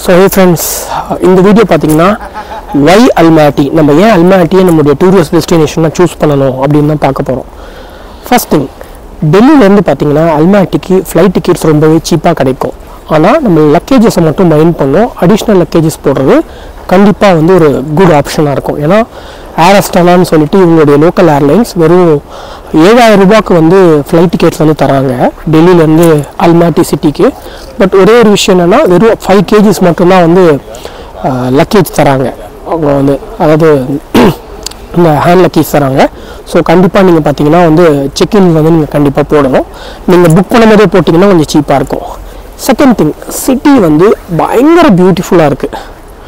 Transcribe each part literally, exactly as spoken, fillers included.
So hey friends, இந்த video பார்த்தீங்கன்னா why Almaty நம்ம ஏன் அல்மாட்டியை நம்மளுடைய டூரிஸ்ட் டெஸ்டினேஷனாக சூஸ் பண்ணணும் அப்படின்னு தான் பார்க்க போகிறோம். ஃபர்ஸ்ட் திங், டெல்லியிலேருந்து பார்த்தீங்கன்னா அல்மாட்டிக்கு ஃப்ளைட் டிக்கெட்ஸ் ரொம்பவே சீப்பாக கிடைக்கும். ஆனால் நம்ம லக்கேஜஸை மட்டும் மைண்ட் பண்ணோம், அடிஷ்னல் லக்கேஜஸ் போடுறது கண்டிப்பாக வந்து ஒரு குட் ஆப்ஷனாக இருக்கும். ஏன்னா ஏர் அஸ்டானான்னு சொல்லிட்டு இவங்களுடைய லோக்கல் ஏர்லைன்ஸ் வெறும் ஏழாயிரம் ரூபாய்க்கு வந்து ஃப்ளைட் டிக்கெட்ஸ் வந்து தராங்க டெல்லியிலேருந்து அல்மாட்டி சிட்டிக்கு. பட் ஒரே ஒரு விஷயம் என்னென்னா வெறும் ஃபைவ் கேஜிஸ் மட்டும்தான் வந்து லக்கேஜ் தராங்க அவங்க வந்து, அதாவது இந்த ஹேண்ட் லக்கேஜ் தராங்க. ஸோ கண்டிப்பாக நீங்கள் பார்த்தீங்கன்னா வந்து செக்இன் வந்து நீங்கள் கண்டிப்பாக போடணும். நீங்கள் புக் பண்ணும்போதே போட்டிங்கன்னா கொஞ்சம் சீப்பாக இருக்கும். செகண்ட் திங், சிட்டி வந்து பயங்கர பியூட்டிஃபுல்லாக இருக்குது.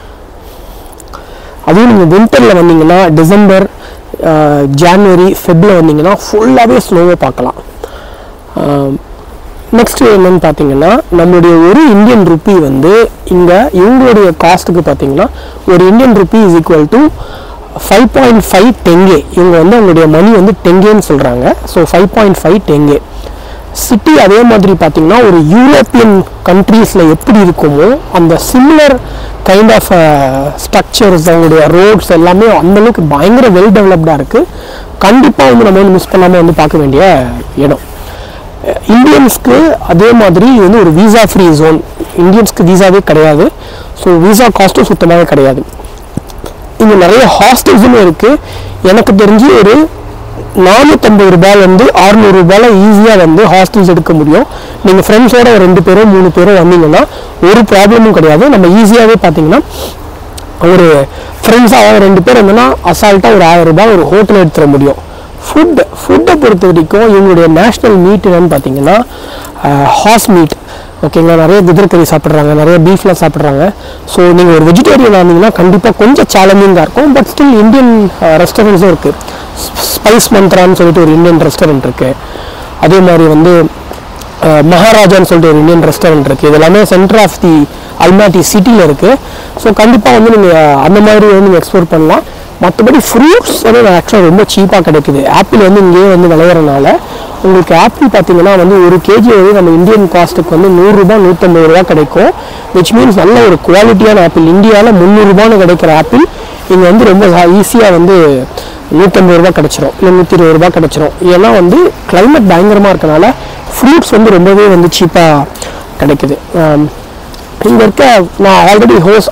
அதுவும் நீங்கள் வின்டரில் வந்தீங்கன்னா டிசம்பர் ஜான்வரி ஃபெப்ரில் வந்தீங்கன்னா ஃபுல்லாகவே ஸ்னோவை பார்க்கலாம். நெக்ஸ்ட் என்னன்னு பார்த்தீங்கன்னா நம்மளுடைய ஒரு இந்தியன் ருப்பி வந்து இங்கே இவங்களுடைய காஸ்ட்டுக்கு பார்த்தீங்கன்னா ஒரு Indian rupee is equal to five point five tenge. இவங்க வந்து அவங்களுடைய மணி வந்து டெங்கேன்னு சொல்கிறாங்க. So five point five tenge. City அதே மாதிரி பார்த்தீங்கன்னா ஒரு யூரோப்பியன் கண்ட்ரீஸில் எப்படி இருக்குமோ அந்த சிமிலர் கைண்ட் ஆஃப் ஸ்ட்ரக்சர்ஸ், அவங்களுடைய ரோட்ஸ் எல்லாமே அந்தளவுக்கு பயங்கர வெல் டெவலப்டாக இருக்குது. கண்டிப்பாக வந்து நம்ம வந்து மிஸ் பண்ணாமல் வந்து பார்க்க வேண்டிய இடம். இந்தியன்ஸ்க்கு அதே மாதிரி இது வந்து ஒரு வீசா ஃப்ரீ ஜோன். இந்தியன்ஸ்க்கு வீசாவே கிடையாது. ஸோ வீசா காஸ்ட்டும் சுத்தமாகவே கிடையாது. இங்கே நிறைய ஹாஸ்டல்ஸும் இருக்குது. எனக்கு தெரிஞ்சு ஒரு நானூற்றம்பது ரூபாய் வந்து அறுநூறு ரூபாயில் ஈஸியாக வந்து ஹாஸ்டல்ஸ் எடுக்க முடியும். நீங்கள் ஃப்ரெண்ட்ஸோட ஒரு ரெண்டு பேரோ மூணு பேரோ வந்தீங்கன்னா ஒரு ப்ராப்ளமும் கிடையாது. நம்ம ஈஸியாகவே பார்த்தீங்கன்னா ஒரு ஃப்ரெண்ட்ஸாக ரெண்டு பேர் இருந்தோன்னா அசால்ட்டாக ஒரு ஆயிரம் ரூபாய் ஒரு ஹோட்டல் எடுத்துட முடியும். ஃபுட் ஃபுட்டை பொறுத்த வரைக்கும் இவங்களுடைய நேஷ்னல் மீட் என்னன்னு பார்த்தீங்கன்னா ஹார்ஸ் மீட். ஓகேங்களா, நிறைய குதிரை கறி சாப்பிட்றாங்க, நிறைய பீஃப்லாம் சாப்பிட்றாங்க. ஸோ நீங்கள் ஒரு வெஜிடேரியன் ஆனீங்கன்னா கண்டிப்பாக கொஞ்சம் சேலஞ்சிங்காக இருக்கும். பட் ஸ்டில் இந்தியன் ரெஸ்டாரண்ட்ஸும் இருக்குது. ஸ்பைஸ் மந்த்ரான்னு சொல்லிட்டு ஒரு இந்தியன் ரெஸ்டாரண்ட் இருக்குது. அதே மாதிரி வந்து மகாராஜான்னு சொல்லிட்டு ஒரு இந்தியன் ரெஸ்டாரண்ட் இருக்குது. இது எல்லாமே சென்டர் ஆஃப் தி அல்மாட்டி சிட்டியில் இருக்குது. ஸோ கண்டிப்பாக வந்து நீங்கள் அந்த மாதிரி வந்து நீங்கள் எக்ஸ்ப்ளோர் பண்ணலாம். மற்றபடி ஃப்ரூட்ஸ் வந்து ஆக்சுவலாக ரொம்ப சீப்பாக கிடைக்குது. ஆப்பிள் வந்து இங்கேயே வந்து விளையிறனால உங்களுக்கு ஆப்பிள் பார்த்தீங்கன்னா வந்து ஒரு கேஜி வந்து நம்ம இந்தியன் காஸ்ட்டுக்கு வந்து நூறுரூபா நூற்றம்பது ரூபா கிடைக்கும். விச் மீன்ஸ் நல்ல ஒரு குவாலிட்டியான ஆப்பிள். இந்தியாவில் முந்நூறுரூபான்னு கிடைக்கிற ஆப்பிள் இங்கே வந்து ரொம்ப ஈஸியாக வந்து நூற்றம்பது ரூபா கிடச்சிரும், இல்லை நூற்றி இருபது ரூபா கிடச்சிரும். ஏன்னா வந்து கிளைமேட் பயங்கரமாக இருக்கனால ஃப்ரூட்ஸ் வந்து ரொம்பவே வந்து சீப்பாக கிடைக்குது. இங்கே இருக்க நான் ஆல்ரெடி ஹோஸ்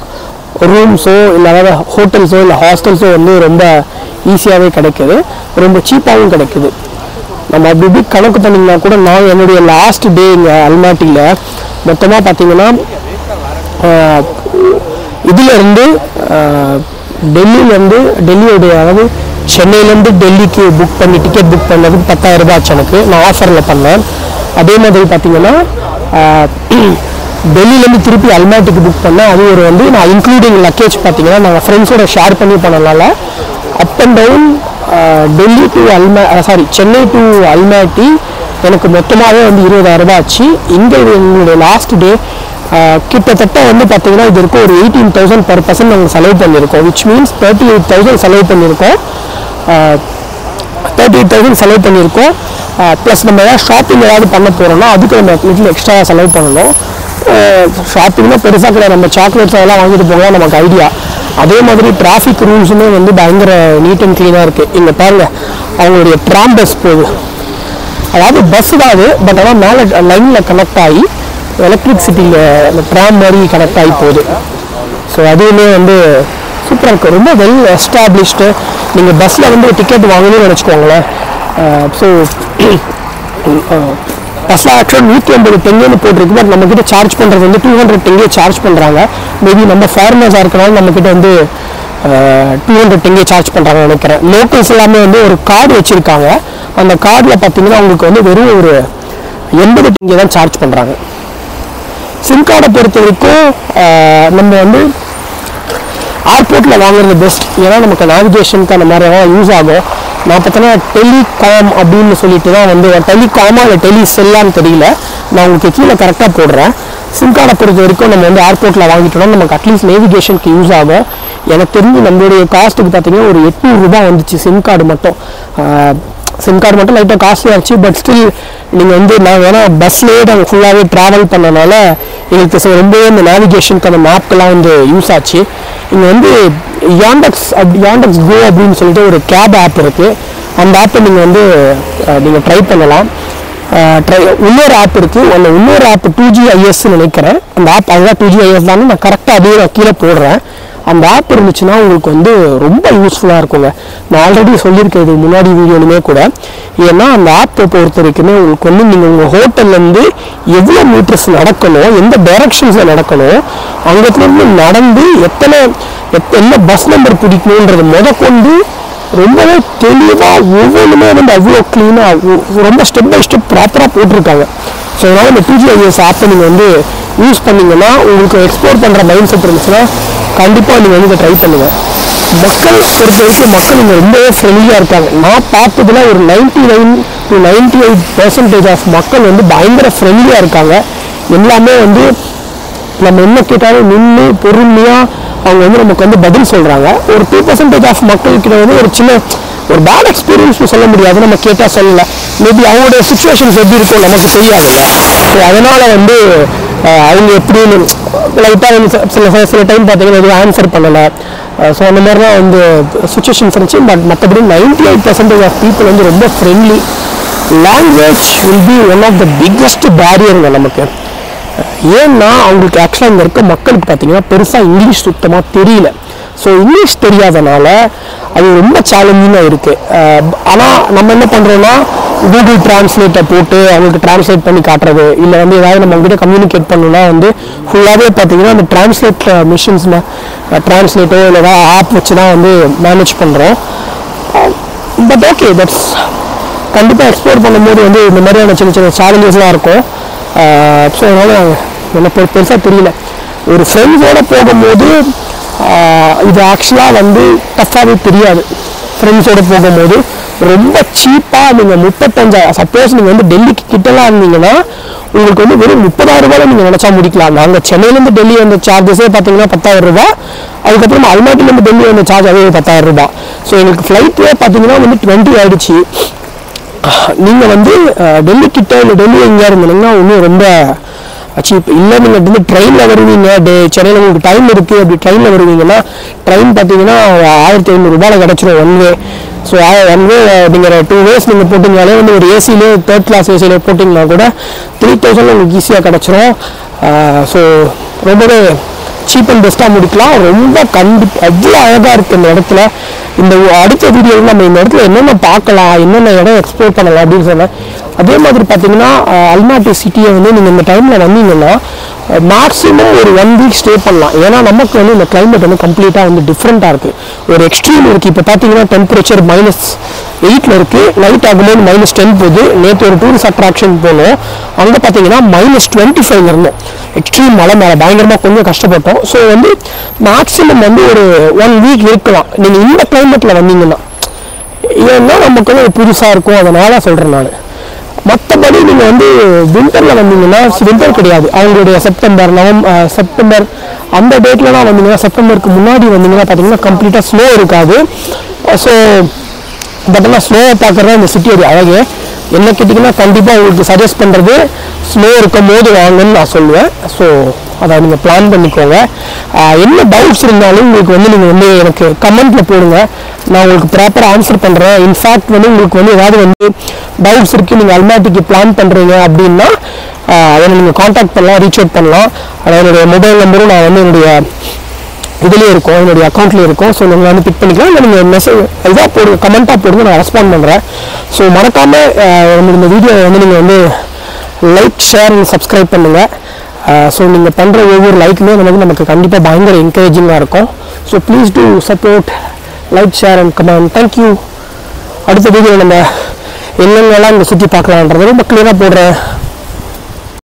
ரூம்ஸோ இல்லை அதாவது ஹோட்டல்ஸோ இல்லை ஹாஸ்டல்ஸோ வந்து ரொம்ப ஈஸியாகவே கிடைக்குது, ரொம்ப சீப்பாகவும் கிடைக்குது. நம்ம அப்படி இப்படி கணக்கு பண்ணிங்கன்னா கூட நான் என்னுடைய லாஸ்ட் டே இங்கே அல்மாட்டியில் மொத்தமாக பார்த்தீங்கன்னா இதிலேருந்து டெல்லியிலேருந்து டெல்லியோடைய அதாவது சென்னையிலேருந்து டெல்லிக்கு புக் பண்ணி டிக்கெட் புக் பண்ணதுக்கு பத்தாயிரம் ரூபாய் ஆச்சு எனக்கு. நான் ஆஃபரில் பண்ணேன். அதே மாதிரி பார்த்தீங்கன்னா டெல்லியிலேருந்து திருப்பி அல்மாட்டிக்கு புக் பண்ணேன். அது ஒரு வந்து நான் இன்க்ளூடிங் லக்கேஜ் பார்த்தீங்கன்னா நாங்கள் ஃப்ரெண்ட்ஸோட ஷேர் பண்ணி பண்ணனால up and down Delhi to அல்மா சாரி சென்னை டு அல்மாட்டி எனக்கு மொத்தமாகவே வந்து இருபதாயிரம் ரூபாய் ஆச்சு. இங்கே எங்களுடைய லாஸ்ட் டே கிட்டத்தட்ட வந்து பார்த்தீங்கன்னா இது இருக்கும் ஒரு எயிட்டீன் தௌசண்ட் பர் பர்சன்ட் நாங்கள் செலவு பண்ணியிருக்கோம். Which means thirty eight thousand செலவு பண்ணியிருக்கோம் தேர்ட்டி எயிட் தௌசண்ட் செலவு பண்ணியிருக்கோம் ப்ளஸ் நம்ம ஏதாவது ஷாப்பிங் ஏதாவது பண்ண போகிறோம்னா அதுக்கு நம்ம லிட்டில் எக்ஸ்ட்ரா செலவு பண்ணணும். ஷாப்பிங்னா பெருசாக கிடையாது, நம்ம சாக்லேட்ஸ் அதெல்லாம் வாங்கிட்டு போகலாம் நமக்கு ஐடியா. அதே மாதிரி டிராஃபிக் ரூல்ஸுமே வந்து பயங்கர நீட் அண்ட் க்ளீனாக இருக்குது. இங்கே பாருங்கள், அவங்களுடைய ட்ராம் பஸ் போகுது, அதாவது பஸ் தான் அது, பட் ஆனால் மேலே லைனில் கனெக்ட் ஆகி எலக்ட்ரிசிட்டியில் அந்த ட்ராம் மாதிரி கனெக்ட் ஆகி போகுது. ஸோ அதுவுமே வந்து சூப்பராக இருக்குது, ரொம்ப வெல் எஸ்டாப்ளிஷ்டு. நீங்கள் பஸ்ஸில் வந்து டிக்கெட் வாங்கணும்னு நினச்சிக்கோங்களேன். ஸோ பஸ்ஸில் ஆக்சுவலாக நூற்றி ஐம்பது டெங்கேன்னு போட்டிருக்கு. பட் நம்மக்கிட்ட சார்ஜ் பண்ணுறது வந்து டூ ஹண்ட்ரட் டெங்கே சார்ஜ் பண்ணுறாங்க. மேபி நம்ம ஃபாரினர்ஸாக இருக்கனால நம்மக்கிட்ட வந்து டூ ஹண்ட்ரட் டெங்கே சார்ஜ் பண்ணுறாங்கன்னு நினைக்கிறேன். லோக்கல்ஸ் எல்லாமே வந்து ஒரு கார்டு வச்சுருக்காங்க. அந்த கார்டில் பார்த்தீங்கன்னா அவங்களுக்கு வந்து வெறும் ஒரு எண்பது டெங்கே தான் சார்ஜ் பண்ணுறாங்க. சிம் கார்டை பொறுத்த வரைக்கும் நம்ம வந்து ஏர்போர்ட்டில் வாங்குறது பெஸ்ட். ஏன்னா நமக்கு நேவிகேஷனுக்கு அந்த மாதிரி எல்லாம் யூஸ் ஆகும். நான் பார்த்தோன்னா டெலிகாம் அப்படின்னு சொல்லிட்டு தான் வந்து டெலிகாமா இல்லை டெலி செல்லான்னு தெரியல, நான் உங்களுக்கு கீழே கரெக்டாக போடுறேன். சிம் கார்டை பொறுத்த வரைக்கும் நம்ம வந்து ஏர்போர்ட்டில் வாங்கிட்டோம்னா நமக்கு அட்லீஸ்ட் நேவிகேஷனுக்கு யூஸ் ஆகும். எனக்கு தெரிஞ்சு நம்மளுடைய காஸ்ட்டுக்கு பார்த்தீங்கன்னா ஒரு எட்நூறுரூபா வந்துச்சு சிம் கார்டு மட்டும். சிம் கார்டு மட்டும் லைட்டாக காஸ்ட்லியாக இருந்துச்சு. பட் ஸ்டில் நீங்கள் வந்து நான் வேணால் பஸ்லேயே நாங்கள் ஃபுல்லாகவே ட்ராவல் பண்ணனால எங்களுக்கு ரொம்பவே இந்த நேவிகேஷனுக்கு அந்த மேப்க்கெல்லாம் வந்து யூஸ் ஆச்சு. இங்கே வந்து யாண்டெக்ஸ் யாண்டெக்ஸ் கோ அப்படின்னு சொல்லிட்டு ஒரு கேப் ஆப் இருக்குது. அந்த ஆப்பை நீங்கள் வந்து நீங்கள் ட்ரை பண்ணலாம். ட்ரை இன்னொரு ஆப் இருக்குது. அந்த இன்னொரு ஆப் டூ ஜி ஐஎஸ்ன்னு நினைக்கிறேன். அந்த ஆப் அதுதான் டூ ஜி ஐஎஸ் தானே, நான் கரெக்டாக அதே நான் கீழே போடுறேன். அந்த ஆப் இருந்துச்சுன்னா உங்களுக்கு வந்து ரொம்ப யூஸ்ஃபுல்லாக இருக்குங்க. நான் ஆல்ரெடி சொல்லியிருக்கேன் இது முன்னாடி வீடியோலுமே கூட. ஏன்னா அந்த ஆப்பை பொறுத்த வரைக்குமே உங்களுக்கு வந்து நீங்கள் உங்கள் ஹோட்டல்லேருந்து எவ்வளோ மீட்டர்ஸ் நடக்கணும், எந்த டைரக்ஷன்ஸில் நடக்கணும், அங்கேருந்து நடந்து எத்தனை என்ன பஸ் நம்பர் பிடிக்கணுன்றது முத கொண்டு ரொம்பவே தெளிவாக ஒவ்வொன்றுமே வந்து அவ்வளோ க்ளீனாக ரொம்ப ஸ்டெப் பை ஸ்டெப் ப்ராப்பராக போட்டிருக்காங்க. ஸோ அதனால் இந்த டூ ஜி ஐஎஸ் ஆப்பை நீங்கள் வந்து யூஸ் பண்ணிங்கன்னா உங்களுக்கு எக்ஸ்ப்ளோர் பண்ணுற மைண்ட் செட் இருந்துச்சுன்னா கண்டிப்பாக நீங்கள் வந்து இதை ட்ரை பண்ணுங்கள். மக்கள் பொறுத்த வரைக்கும் மக்கள் இங்கே ரொம்பவே ஃப்ரெண்ட்லியாக இருக்காங்க. நான் பார்த்ததுல ஒரு ninety nine to ninety eight percentage of மக்கள் வந்து பயங்கர ஃப்ரெண்ட்லியாக இருக்காங்க. எல்லாமே வந்து நம்ம என்ன கேட்டாலும் நின்று பொறுமையாக அவங்க வந்து நமக்கு வந்து பதில் சொல்கிறாங்க. ஒரு டூ பர்சன்டேஜ் ஆஃப் மக்கள்கிட்ட வந்து ஒரு சின்ன ஒரு பேட் எக்ஸ்பீரியன்ஸ் சொல்ல முடியாது, நம்ம கேட்டால் சொல்லலை. மேபி அவங்களுடைய சுச்சுவேஷன்ஸ் எப்படி இருக்கும் நமக்கு தெரியாதுல்ல. ஸோ அதனால் வந்து அவங்க எப்படின்னு லைட்டாக வந்து சில சில டைம் பார்த்தீங்கன்னா எதுவும் ஆன்சர் பண்ணலை. ஸோ அந்த மாதிரிலாம் வந்து சுச்சுவேஷன்ஸ் இருந்துச்சு. பட் மற்றபடி ninety eight percentage of people வந்து ரொம்ப friendly. Language will be one of the biggest பேரியருங்க நமக்கு. ஏன்னா அவங்களுக்கு ஆக்சுவலாக இங்கே இருக்க மக்களுக்கு பார்த்தீங்கன்னா பெருசாக இங்கிலீஷ் சுத்தமாக தெரியல. ஸோ இங்கிலீஷ் தெரியாதனால அது ரொம்ப சேலஞ்சிங்காக இருக்குது. ஆனால் நம்ம என்ன பண்ணுறோன்னா கூகுள் டிரான்ஸ்லேட்டை போட்டு அவங்களுக்கு டிரான்ஸ்லேட் பண்ணி காட்டுறது, இல்லை வந்து ஏதாவது நம்ம அவங்ககிட்ட கம்யூனிகேட் பண்ணணும்னா வந்து ஃபுல்லாகவே பார்த்தீங்கன்னா அந்த டிரான்ஸ்லேட் மிஷின்ஸில் டிரான்ஸ்லேட்டோ இல்லை ஏதாவது ஆப் வச்சு தான் வந்து மேனேஜ் பண்ணுறோம். பட் ஓகே, தட்ஸ் கண்டிப்பாக எக்ஸ்ப்ளோர் பண்ணும்போது வந்து இந்த மாதிரியான சின்ன சின்ன சேலஞ்சஸ்லாம் இருக்கும். ஸோ அதனால் எனக்கு பெருசாக தெரியல. ஒரு ஃப்ரெண்ட்ஸோடு போகும்போது இது ஆக்சுவலாக வந்து டஃப்பாகவே தெரியாது. ஃப்ரெண்ட்ஸோடு போகும்போது ரொம்ப சீப்பாக நீங்கள் முப்பத்தஞ்சாயிரம் சப்போஸ் நீங்கள் வந்து டெல்லிக்கு கிட்டலாம் இருந்தீங்கன்னா உங்களுக்கு வந்து வெறும் முப்பதாயிரம் ரூபாயில் நீங்கள் நினச்சா முடிக்கலாம். நாங்கள் சென்னையிலேருந்து டெல்லி வந்த சார்ஜஸே பார்த்தீங்கன்னா பத்தாயிரம் ரூபா. அதுக்கப்புறம் அல்மாட்டிலேருந்து டெல்லி வந்த சார்ஜ் அதே பத்தாயிரம் ரூபா. ஸோ எங்களுக்கு ஃப்ளைட்டே பார்த்தீங்கன்னா வந்து டுவெண்ட்டி ஆகிடுச்சு. நீங்கள் வந்து டெல்லி கிட்ட இல்லை டெல்லி எங்கேயா இருந்தீங்கன்னா இன்னும் ரொம்ப சீப். இல்லை நீங்கள் வந்து ட்ரெயினில் வருவீங்க, டே சென்னையில் உங்களுக்கு டைம் இருக்குது, அப்படி ட்ரெயினில் வருவீங்கன்னா ட்ரெயின் பார்த்தீங்கன்னா ஆயிரத்தி ஐநூறுரூபாவில் கிடச்சிரும் one way. So one way நீங்கள் டூ வேஸ் நீங்கள் போட்டிங்கனாலே வந்து ஒரு ஏசியிலே தேர்ட் கிளாஸ் ஏசியிலே போட்டிங்கன்னா கூட த்ரீ தௌசண்ட் உங்களுக்கு ஈஸியாக கிடச்சிரும். ஸோ ரொம்பவே சீப் அண்ட் பெஸ்ட்டாக முடிக்கலாம். ரொம்ப கண்டி அவ்வளோ அழகாக இருக்குது இந்த இடத்துல. இந்த அடுத்த வீடியோவில் நம்ம இந்த இடத்துல என்னென்ன பார்க்கலாம், என்னென்ன இடம் எக்ஸ்ப்ளோர் பண்ணலாம் அப்படின்னு சொன்னேன். அதே மாதிரி பார்த்தீங்கன்னா அல்மாட்டி சிட்டியை வந்து நீங்கள் இந்த டைமில் வந்தீங்கன்னா மேக்ஸிமம் ஒரு ஒன் வீக் ஸ்டே பண்ணலாம். ஏன்னா நமக்கு வந்து இந்த கிளைமேட் வந்து கம்ப்ளீட்டாக வந்து டிஃப்ரெண்ட்டாக இருக்குது. ஒரு எக்ஸ்ட்ரீம் இருக்குது. இப்போ பார்த்தீங்கன்னா டெம்பரேச்சர் மைனஸ் எயிட்டில் இருக்குது, நைட் ஆகும்போது மைனஸ் டென் போகுது. நேற்று ஒரு டூரிஸ்ட் அட்ராக்ஷன் போனோம், அங்கே பார்த்தீங்கன்னா மைனஸ் டுவெண்ட்டி ஃபைவ் இருந்தோம். எக்ஸ்ட்ரீம் மழை மேலே பயங்கரமாக கொஞ்சம் கஷ்டப்பட்டோம். ஸோ வந்து மேக்ஸிமம் வந்து ஒரு ஒன் வீக் இருக்கலாம் நீங்கள் இந்த கிளைமேட்டில் வந்தீங்கன்னா. ஏன்னா நமக்கு வந்து புதுசாக இருக்கும், அதனால் சொல்கிறேன் நான். மற்றபடி நீங்கள் வந்து வின்டரில் வந்தீங்கன்னா வின்டர் கிடையாது, அவங்களுடைய செப்டம்பர் நவம்பர் செப்டம்பர் அந்த டேட்லலாம் வந்தீங்கன்னா, செப்டம்பருக்கு முன்னாடி வந்தீங்கன்னா பார்த்தீங்கன்னா கம்ப்ளீட்டாக ஸ்னோ இருக்காது. ஸோ பட்டெல்லாம் ஸ்னோவை பார்க்குறதா இந்த சிட்டி ஒரு அழகு. என்ன கேட்டிங்கன்னா கண்டிப்பாக உங்களுக்கு சஜஸ்ட் பண்ணுறது ஸ்னோ இருக்கும் போது வாங்கன்னு நான் சொல்லுவேன். ஸோ அதை நீங்கள் பிளான் பண்ணிக்கோங்க. என்ன டவுட்ஸ் இருந்தாலும் உங்களுக்கு வந்து நீங்கள் வந்து எனக்கு கமெண்ட்டில் போடுங்க, நான் உங்களுக்கு ப்ராப்பராக ஆன்சர் பண்ணுறேன். இன்ஃபேக்ட் வந்து உங்களுக்கு வந்து ஏதாவது வந்து டவுட்ஸ் இருக்குது, நீங்கள் அல்மாட்டிக்கு பிளான் பண்ணுறீங்க அப்படின்னா அதை நீங்கள் காண்டாக்ட் பண்ணலாம், ரீச் அவுட் பண்ணலாம். அதாவது என்னுடைய மொபைல் நம்பரும் நான் வந்து என்னுடைய இதுலேயே இருக்கும், என்னுடைய அக்கௌண்ட்லேயே இருக்கும். ஸோ நீங்கள் வந்து பிக் பண்ணிக்கலாம், இல்லை நீங்கள் மெசேஜ் இதாக போடுங்க, கமெண்ட்டாக போடுங்க, நான் ரெஸ்பாண்ட் பண்ணுறேன். ஸோ மறக்காமல் இந்த வீடியோ வந்து நீங்கள் வந்து லைக் ஷேர் அண்ட் சப்ஸ்கிரைப் பண்ணுங்கள். ஸோ நீங்கள் பண்ணுற ஒவ்வொரு லைக்குமே வந்து நமக்கு கண்டிப்பாக பயங்கர என்கரேஜிங்காக இருக்கும். So please do support, like share and comment. Thank you. அடுத்த வீடியோ நம்ம என்னென்னலாம் இங்கே சுற்றி பார்க்கலான்றதை ரொம்ப கிளியராக போடுறேன்.